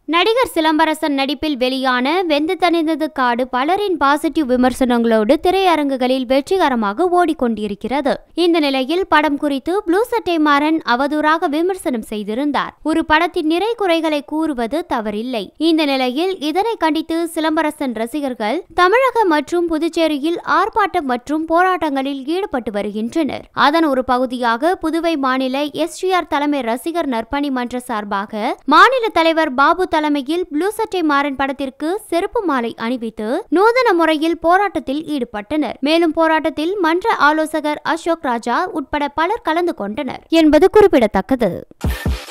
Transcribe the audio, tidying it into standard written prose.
நடிகர் சிலம்பரசன் நடிப்பில் வெளியான வெந்து தணிந்தது காடு பலரின் பாசிட்டிவ் விமர்சனங்களோடு திரையரங்குகளில் வெற்றிகரமாக ஓடிக்கொண்டிருக்கிறது. இந்த நிலையில் படம் குறித்து ப்ளூ சட்டை மாறன் அவதூறாக விமர்சனம் செய்திருந்தார். ஒரு படத்தின் நிறை குறைகளை கூறுவது தவறில்லை. இந்த நிலையில் இதனை கண்டித்து சிலம்பரசன் ரசிகர்கள் தமிழக மற்றும் புதுச்சேரியில் ஆர்ப்பாட்டம் மற்றும் போராட்டங்களில் ஈடுபட்டு வருகின்றனர். அதன் ஒரு பகுதியாக புதுவை மாநில எஸ்டிஆர் தலைமை ரசிகர் நற்பணி மன்ற சார்பாக மாநில தலைவர் பாபு தலைமையில் ப்ளூ சட்டை மாறன் படத்திற்கு செருப்பு மாலை அணிவித்து நூதன முறையில் போராட்டத்தில் ஈடுபட்டனர். மேலும் போராட்டத்தில் மன்ற ஆலோசகர் அசோக் ராஜா உட்பட பலர் கலந்து கொண்டனர் என்பது குறிப்பிடத்தக்கது.